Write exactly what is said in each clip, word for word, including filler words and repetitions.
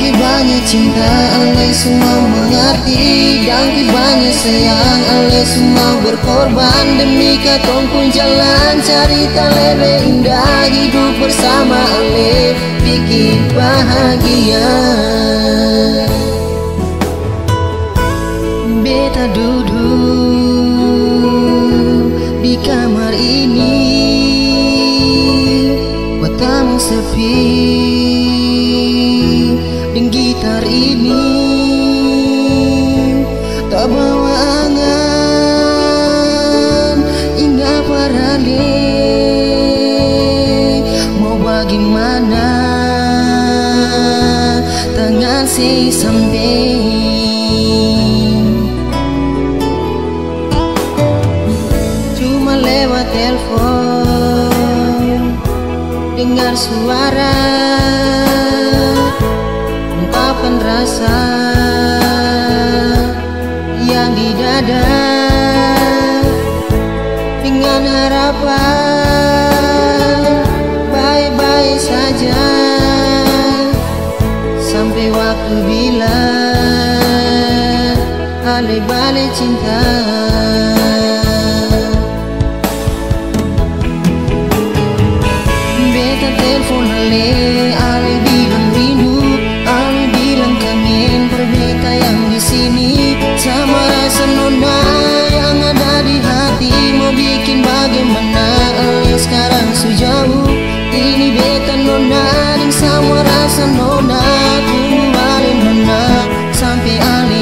ki banyak cinta ale semua mengerti, dan ki banyak sayang ale semua berkorban demi katong pun jalan cerita lebih indah hidup bersama ale bikin bahagia. Beta duduk di kamar ini buat kamu sepi, dan gitar ini tak bawa angan hingga parale. Mau bagaimana tangan si samping cuma lewat telepon dengar suara ungkapkan rasa yang di dada dengan harapan baik-baik saja sampai waktu bila ale balik cinta. Beta telepon ale, ale bilang rindu, ale bilang kangen berbeda yang di sini sama rasa nona yang ada di hati. Mau bikin bagaimana ale sekarang sejauh ini beta nona dan sama rasa nona tunggu ale nona sampai ale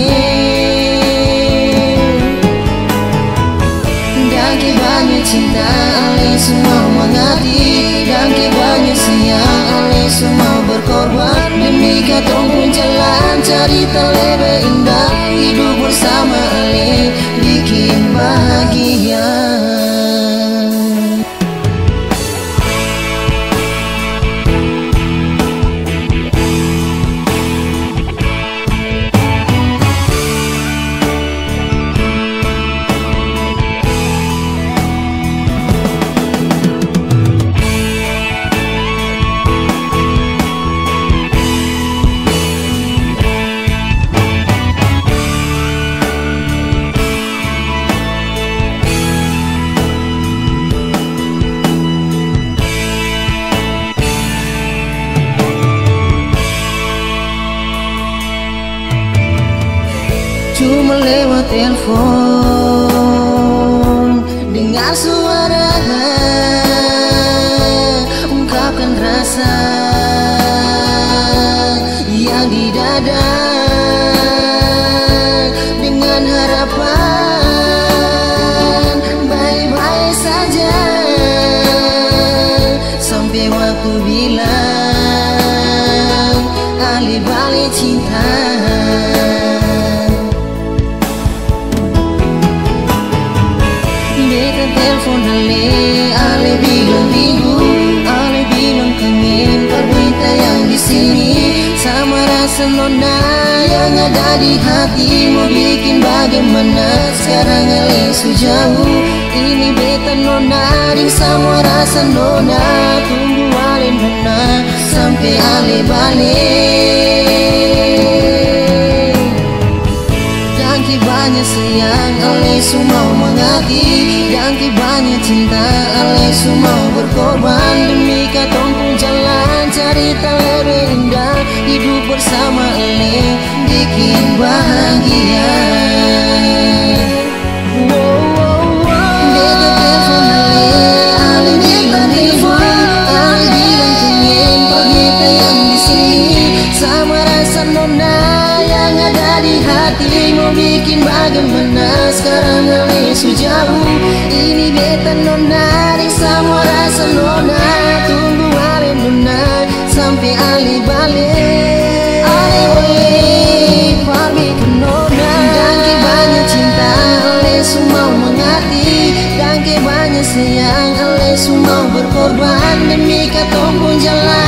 balik. Dan ki banyak cinta ale semua mengerti, dan ki banyak sayang ale semua berkorban demi katong pun jalan cerita lebih indah hidup bersama ale bikin bahagia. Cuma lewat telepon dengar suara ungkapkan rasa yang di dada dengan harapan baik-baik saja sampai waktu bilang ale balik cinta. Telepon ale, ale bilang rindu, ale bilang kangen berbeda yang di sini sama rasa nona yang ada di hati. Mau bikin bagaimana sekarang ale sejauh ini beta nona dan sama rasa nona tunggu ale nona sampai ale balik. Dan ki banyak sayang ale semua mengerti, dan ki banyak cinta ale semua berkorban demi katong pun jalan cerita lebih indah hidup bersama ale bikin bahagia. Beta telepon ale, ale bilang rindu, ale bilang kangen berbeda yang di sini sama rasa nona yang ada di hati. Mau bikin bagaimana sekarang ale sejauh ini beta nona di sama rasa nona tunggu ale nona sampai ale balik. Ale balik balik nona. Dan ki banyak cinta ale semua mengerti, dan ki banyak sayang ale semua berkorban demi katong pun jalan